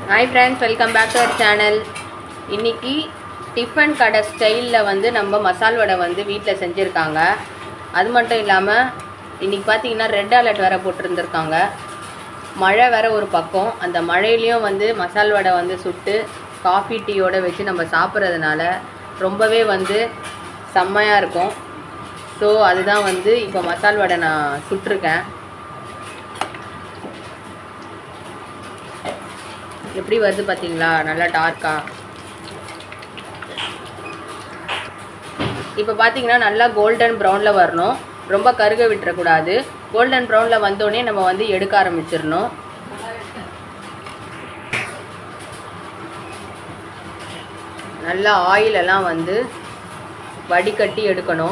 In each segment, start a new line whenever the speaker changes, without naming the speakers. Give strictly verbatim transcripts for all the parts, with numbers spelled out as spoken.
Hi friends, welcome back to our channel. இன்னைக்கு tiffin கடை ஸ்டைலில் வந்து நம்ம மசால் வடை வந்து வீட்டில் செஞ்சுருக்காங்க. அது மட்டும் இல்லாமல் இன்றைக்கி பார்த்தீங்கன்னா ரெட் அலர்ட் வேறு போட்டிருந்துருக்காங்க. மழை வேறு ஒரு பக்கம். அந்த மழையிலையும் வந்து மசால் வடை வந்து சுட்டு காஃபி டீயோடு வச்சு நம்ம சாப்பிட்றதுனால ரொம்பவே வந்து செம்மையாக இருக்கும். ஸோ அதுதான் வந்து இப்போ மசால் வடை நான் சுட்டிருக்கேன். எப்படி வருது பார்த்தீங்களா, நல்லா டார்க்காக. இப்போ பார்த்தீங்கன்னா நல்லா கோல்டன் ப்ரௌனில் வரணும், ரொம்ப கருக விட்டுறக்கூடாது. கோல்டன் ப்ரௌனில் வந்தோடனே நம்ம வந்து எடுக்க ஆரம்பிச்சிடணும். நல்லா ஆயிலெல்லாம் வந்து வடிகட்டி எடுக்கணும்.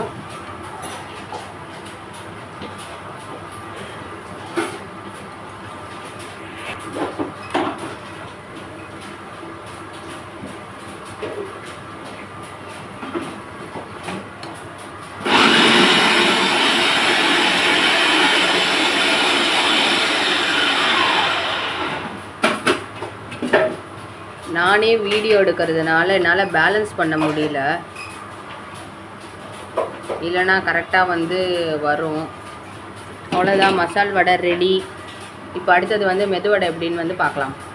நானே வீடியோ எடுக்கிறதுனால என்னால் பேலன்ஸ் பண்ண முடியல, இல்லைனா கரெக்டாக வந்து வரும். அவ்வளோதான், மசால் வடை ரெடி. இப்போ அடுத்தது வந்து மெது வடை எப்படின்னு வந்து பார்க்கலாம்.